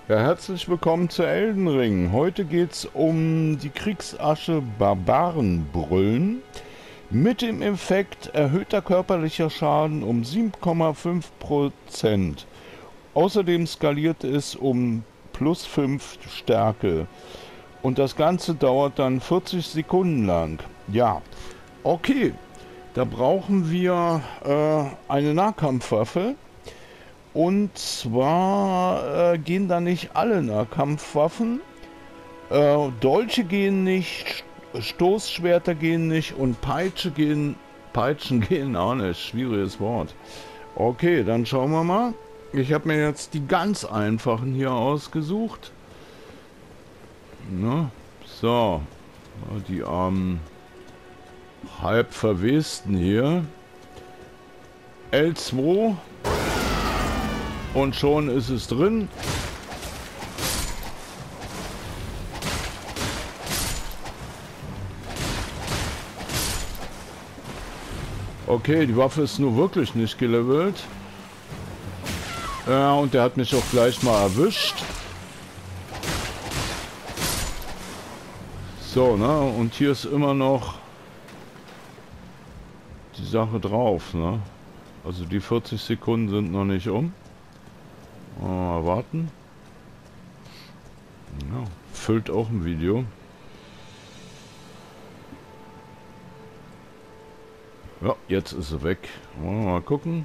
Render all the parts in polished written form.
Ja, herzlich willkommen zu Elden Ring. Heute geht's um die Kriegsasche Barbarenbrüllen mit dem Effekt erhöhter körperlicher Schaden um 7,5%. Außerdem skaliert es um plus 5 Stärke. Und das Ganze dauert dann 40 Sekunden lang. Ja, okay. Da brauchen wir eine Nahkampfwaffe. Und zwar gehen da nicht alle Nahkampfwaffen. Dolche gehen nicht, Stoßschwerter gehen nicht und Peitschen gehen auch nicht. Schwieriges Wort. Okay, dann schauen wir mal. Ich habe mir jetzt die ganz einfachen hier ausgesucht. Ne? So, die armen halb verwesten hier. L2. Und schon ist es drin. Okay, die Waffe ist nur wirklich nicht gelevelt. Ja, und der hat mich auch gleich mal erwischt. So, ne? Und hier ist immer noch die Sache drauf, ne? Also die 40 Sekunden sind noch nicht um. Mal warten. Ja, füllt auch ein Video. Ja, jetzt ist er weg. Mal gucken.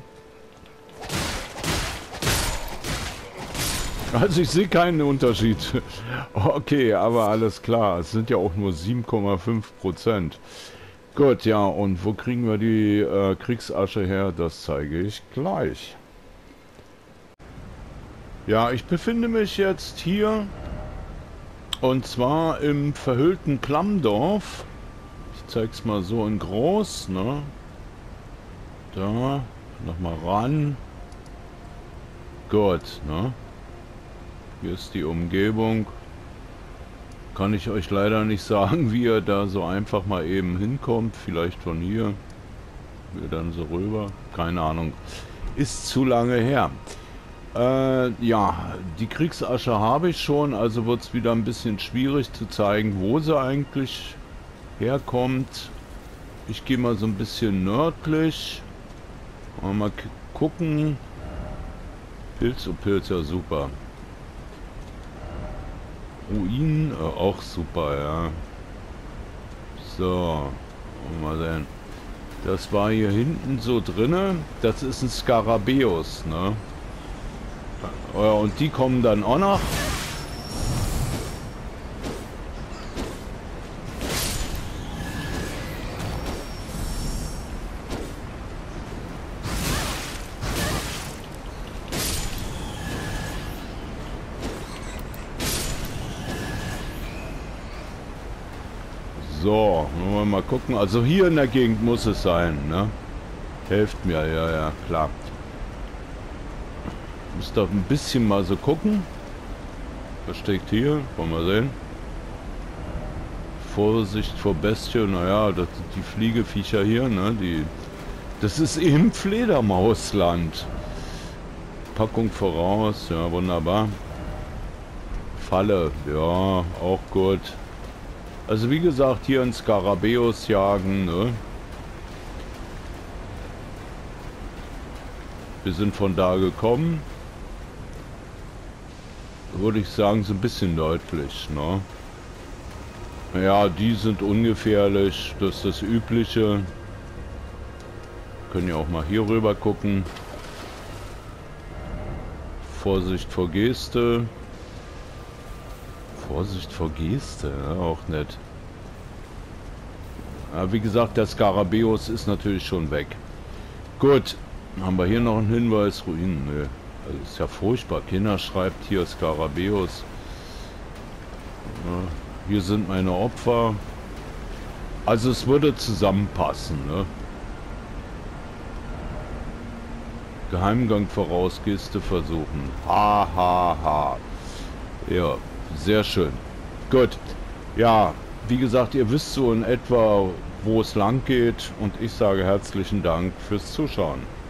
Also ich sehe keinen Unterschied. Okay, aber alles klar. Es sind ja auch nur 7,5%. Gut, ja, und wo kriegen wir die Kriegsasche her? Das zeige ich gleich. Ja, ich befinde mich jetzt hier und zwar im verhüllten Plammdorf. Ich zeig's mal so in groß, ne? Da, nochmal ran. Gut, ne? Hier ist die Umgebung. Kann ich euch leider nicht sagen, wie ihr da so einfach mal eben hinkommt. Vielleicht von hier. Wir dann so rüber. Keine Ahnung. Ist zu lange her. Ja, die Kriegsasche habe ich schon, also wird es wieder ein bisschen schwierig zu zeigen, wo sie eigentlich herkommt. Ich gehe mal so ein bisschen nördlich. Mal gucken. Pilz, oh Pilz, ja super. Ruinen, auch super, ja. So, mal sehen. Das war hier hinten so drinne. Das ist ein Skarabäus, ne? Ja, und die kommen dann auch noch. So, wollen wir mal gucken. Also hier in der Gegend muss es sein, ne? Helft mir, ja, ja, klar. Muss doch ein bisschen mal so gucken. Was steckt hier? Wollen wir sehen. Vorsicht vor Bestien. Naja, das sind die Fliegeviecher hier, ne? Das ist eben Fledermausland. Packung voraus. Ja, wunderbar. Falle. Ja, auch gut. Also wie gesagt, hier ein Skarabäus jagen, ne? Wir sind von da gekommen. Würde ich sagen, so ein bisschen nördlich, ne? Ja, die sind ungefährlich, das ist das Übliche. Können ja auch mal hier rüber gucken. Vorsicht vor Geste. Vorsicht vor Geste, ja, auch nett. Ja, wie gesagt, der Skarabäus ist natürlich schon weg. Gut, haben wir hier noch einen Hinweis? Ruinen, ne. Das ist ja furchtbar. Kinder schreibt hier Skarabäus. Ja, hier sind meine Opfer. Also es würde zusammenpassen, ne? Geheimgang voraus, Geste versuchen. Ha, ha, ha. Ja, sehr schön. Gut. Ja, wie gesagt, ihr wisst so in etwa, wo es lang geht. Und ich sage herzlichen Dank fürs Zuschauen.